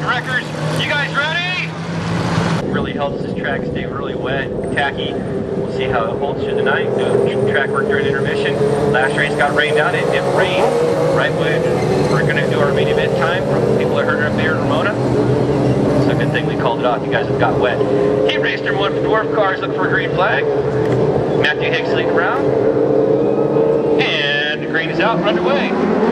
Wreckers, you guys ready? Really helps this track stay really wet, tacky. We'll see how it holds through the night. Do track work during intermission. Last race got rained out. It didn't rain right when we're going to do our main event time. People are hurting up there in Ramona. It's a good thing we called it off. You guys have got wet. Heat race turn 1 for dwarf cars. Looking for a green flag. Matthew Hicks leading around. And the green is out. We're underway.